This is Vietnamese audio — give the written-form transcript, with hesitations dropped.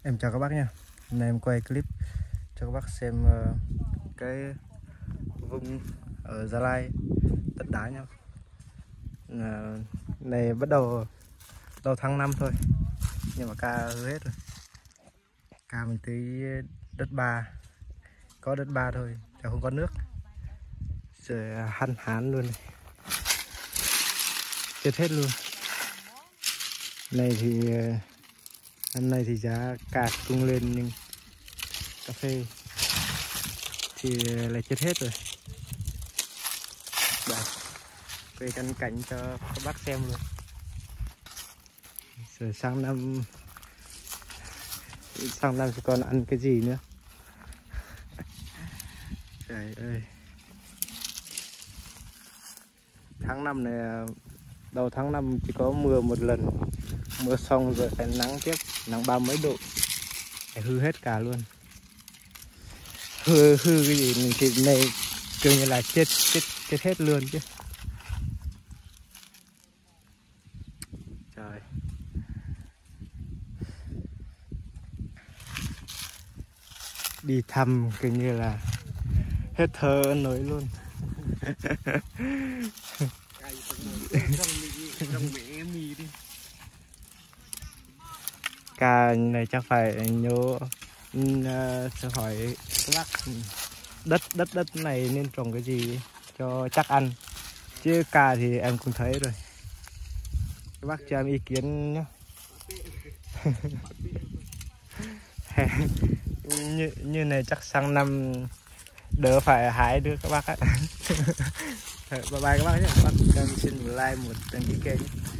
Em chào các bác nha. Hôm nay em quay clip cho các bác xem cái vùng ở Gia Lai Tất Đá nha. Này bắt đầu đầu tháng 5 thôi, nhưng mà ca hư hết rồi. Ca mình tới đất ba, có đất ba thôi, chứ không có nước. Rồi hạn hán luôn này. Chết hết luôn. Này thì năm nay thì giá cà tung lên, nhưng cà phê thì lại chết hết rồi. Đây, quay cận cảnh cho các bác xem luôn. Rồi sang năm thì còn ăn cái gì nữa. Trời ơi, tháng 5 này, đầu tháng 5 chỉ có mưa một lần, mưa xong rồi phải nắng tiếp, nắng 30 mấy độ, phải hư hết cả luôn. Hư cái gì thì này cứ như là chết hết luôn chứ. Trời, đi thăm cứ như là hết thơ nổi luôn. Ca này chắc phải nhớ sẽ hỏi các bác đất này nên trồng cái gì cho chắc ăn, chứ ca thì em cũng thấy rồi. Các bác cho em ý kiến nhé. như này chắc sang năm đỡ phải hái được các bác ạ. Bye bye các bác nhé. Các bác xin like, một đăng ký kênh nhé.